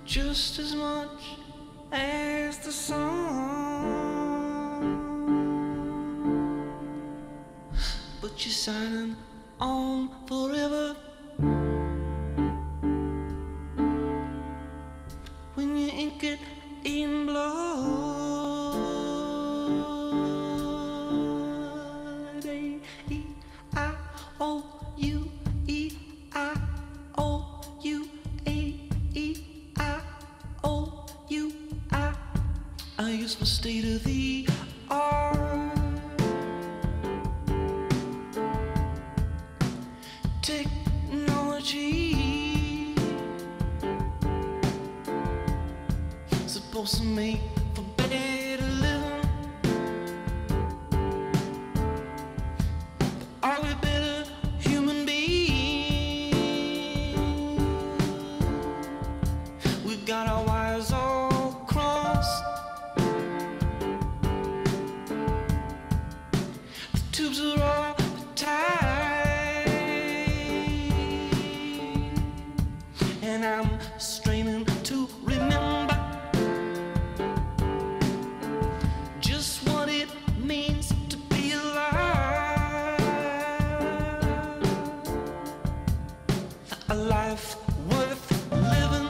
just as much as the sun. But you're signing on forever when you ink it in blood. A.E.I.O.U, E.I.O.U, A.E.I.O.U. I use my state of the art technology, supposed to make for better living. But are we better human beings? We've got our wires all crossed, the tubes are all tied, and I'm straining to remember just what it means to be alive. A life worth living.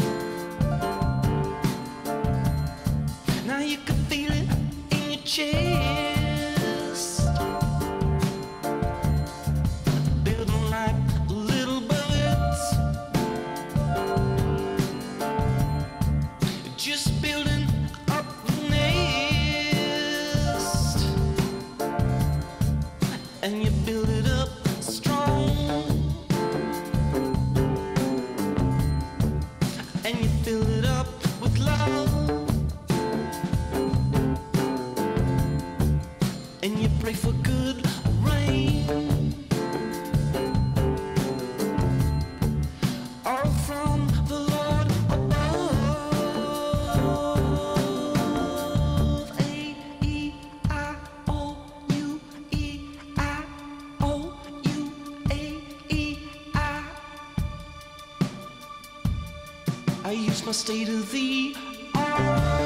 Now you can feel it in your chest, building like little bullets, just building up the nest, and you build it up strong, and you fill it up with love, and you pray for good rain, all from the Lord above. A.E.I.O.U, E.I.O.U, A.E.I. I use my state of the art